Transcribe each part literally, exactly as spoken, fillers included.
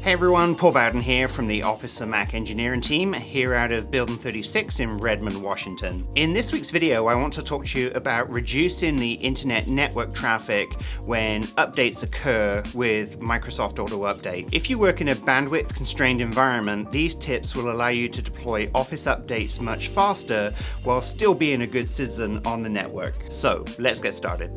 Hey everyone, Paul Bowden here from the Office of Mac Engineering team here out of Building thirty-six in Redmond, Washington. In this week's video, I want to talk to you about reducing the internet network traffic when updates occur with Microsoft Auto Update. If you work in a bandwidth constrained environment, these tips will allow you to deploy Office updates much faster while still being a good citizen on the network. So let's get started.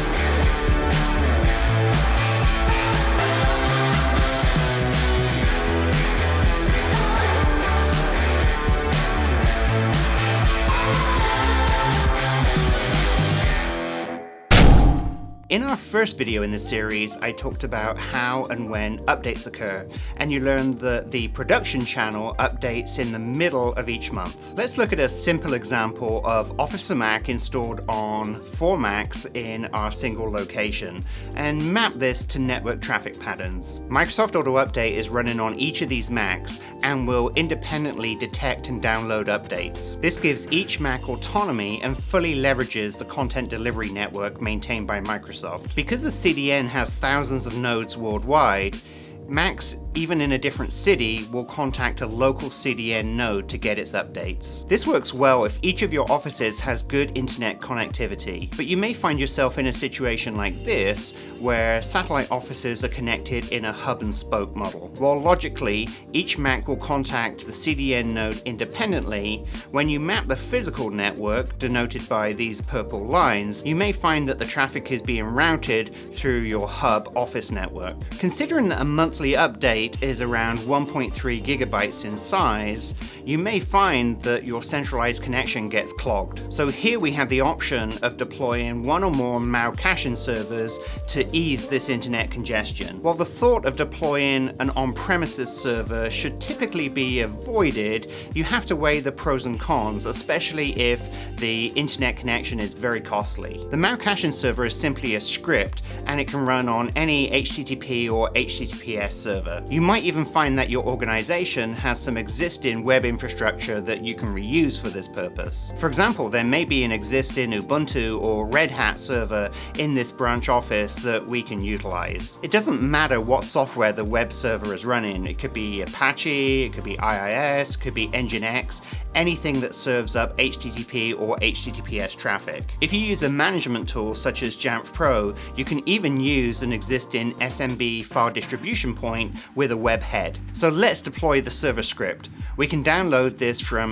In our first video in this series, I talked about how and when updates occur, and you learned that the production channel updates in the middle of each month. Let's look at a simple example of Office for Mac installed on four Macs in our single location, and map this to network traffic patterns. Microsoft Auto Update is running on each of these Macs and will independently detect and download updates. This gives each Mac autonomy and fully leverages the content delivery network maintained by Microsoft. Because the C D N has thousands of nodes worldwide, Macs, even in a different city, will contact a local C D N node to get its updates. This works well if each of your offices has good internet connectivity, but you may find yourself in a situation like this, where satellite offices are connected in a hub and spoke model. While logically, each Mac will contact the C D N node independently, when you map the physical network, denoted by these purple lines, you may find that the traffic is being routed through your hub office network. Considering that a monthly update is around one point three gigabytes in size, you may find that your centralized connection gets clogged. So here we have the option of deploying one or more MAUcache servers to ease this internet congestion. While the thought of deploying an on-premises server should typically be avoided, you have to weigh the pros and cons, especially if the internet connection is very costly. The MAUcache server is simply a script, and it can run on any H T T P or H T T P S server. You might even find that your organization has some existing web infrastructure that you can reuse for this purpose. For example, there may be an existing Ubuntu or Red Hat server in this branch office that we can utilize. It doesn't matter what software the web server is running. It could be Apache, it could be I I S, it could be Nginx, anything that serves up H T T P or H T T P S traffic. If you use a management tool such as Jamf Pro, you can even use an existing S M B file distribution point with a web head. So let's deploy the server script. We can download this from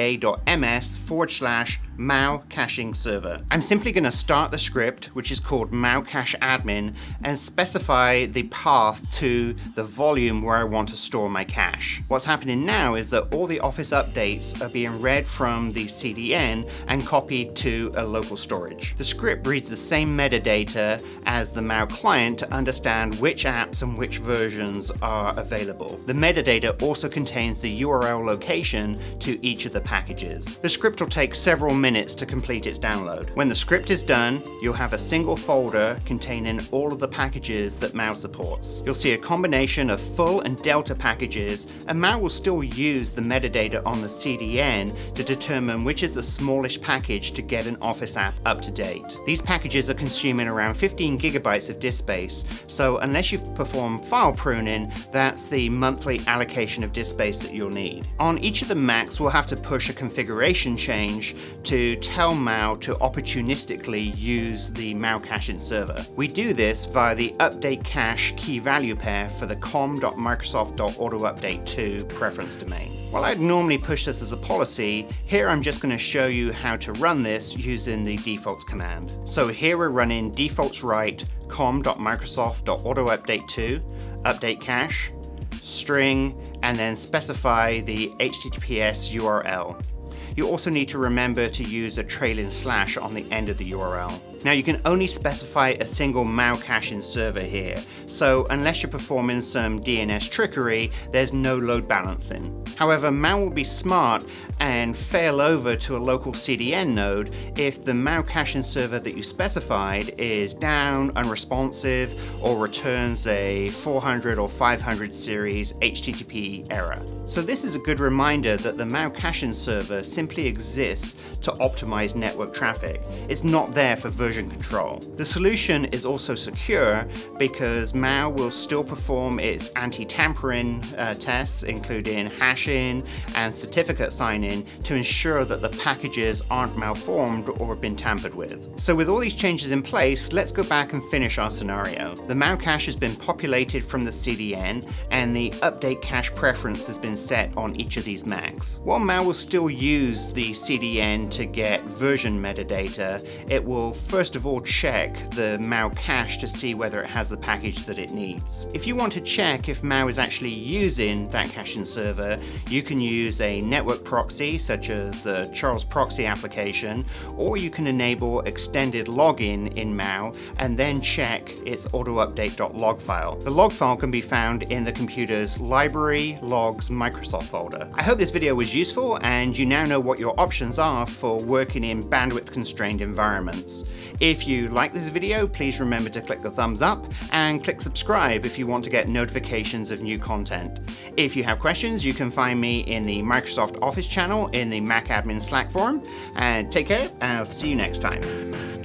aka.ms forward slash MAUcaching server. I'm simply going to start the script, which is called MAUcacheAdmin, and specify the path to the volume where I want to store my cache. What's happening now is that all the Office updates are being read from the C D N and copied to a local storage. The script reads the same metadata as the Mau client to understand which apps and which versions are available. The metadata also contains the U R L location to each of the packages. The script will take several minutes to complete its download. When the script is done, you'll have a single folder containing all of the packages that Mau supports. You'll see a combination of full and delta packages, and Mau will still use the metadata on the C D N to determine which is the smallest package to get an Office app up to date. These packages are consuming around fifteen gigabytes of disk space, so unless you've performed file pruning, that's the monthly allocation of disk space that you'll need. On each of the Macs, we'll have to push a configuration change to tell Mau to opportunistically use the MAUcache server. We do this via the update cache key value pair for the com.microsoft.autoupdate two preference domain. While I'd normally push this as a policy, here I'm just going to show you how to run this using the defaults command. So here we're running defaults write com.microsoft.autoupdate two, update cache, string, and then specify the H T T P S U R L. You also need to remember to use a trailing slash on the end of the U R L. Now you can only specify a single MAUcache server here, so unless you're performing some D N S trickery, there's no load balancing. However, Mau will be smart and fail over to a local C D N node if the MAUcache server that you specified is down, unresponsive, or returns a four hundred or five hundred series H T T P error. So this is a good reminder that the MAUcache server simply exists to optimize network traffic. It's not there for version version control. The solution is also secure because Mau will still perform its anti-tampering uh, tests, including hashing and certificate signing, to ensure that the packages aren't malformed or been tampered with. So with all these changes in place, let's go back and finish our scenario. The MAUcache has been populated from the C D N and the update cache preference has been set on each of these Macs. While Mau will still use the C D N to get version metadata, it will first of all check the MAUcache to see whether it has the package that it needs. If you want to check if Mau is actually using that caching server, you can use a network proxy such as the Charles Proxy application, or you can enable extended login in Mau and then check its autoupdate.log file. The log file can be found in the computer's Library Logs Microsoft folder. I hope this video was useful and you now know what your options are for working in bandwidth constrained environments. If you like this video, please remember to click the thumbs up and click subscribe if you want to get notifications of new content. If you have questions, you can find me in the Microsoft Office channel in the MacAdmins Slack forum. And take care, and I'll see you next time.